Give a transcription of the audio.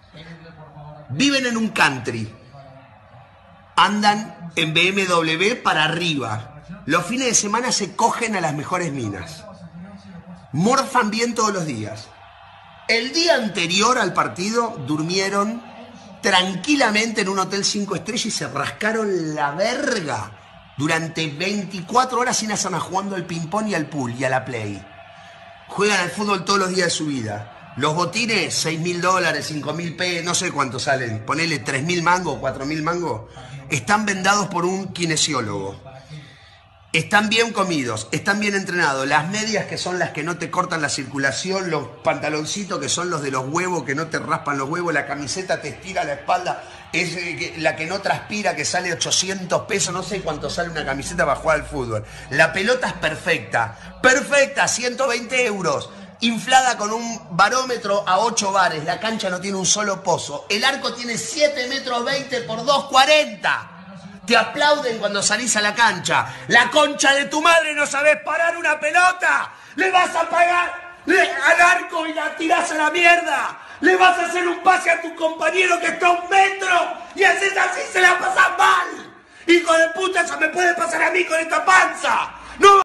Viven en un country. Andan en BMW para arriba. Los fines de semana se cogen a las mejores minas. Morfan bien todos los días. El día anterior al partido durmieron tranquilamente en un hotel 5 estrellas y se rascaron la verga durante 24 horas sin hacer nada, jugando al ping-pong y al pool y a la play. Juegan al fútbol todos los días de su vida. Los botines, $6.000, $5.000 pesos, no sé cuánto salen. Ponele 3.000 mangos, 4.000 mangos. Están vendados por un kinesiólogo. Están bien comidos, están bien entrenados. Las medias, que son las que no te cortan la circulación, los pantaloncitos, que son los de los huevos, que no te raspan los huevos, la camiseta te estira la espalda, es la que no transpira, que sale 800 pesos, no sé cuánto sale una camiseta para jugar al fútbol. La pelota es perfecta, perfecta, 120 euros, inflada con un barómetro a 8 bares, la cancha no tiene un solo pozo, el arco tiene 7 metros 20 por 2,40. Te aplauden cuando salís a la cancha. La concha de tu madre, no sabés parar una pelota. Le vas a pagar al arco y la tirás a la mierda. Le vas a hacer un pase a tu compañero que está a 1 metro y haces así, se la pasás mal. Hijo de puta, eso me puede pasar a mí con esta panza. No.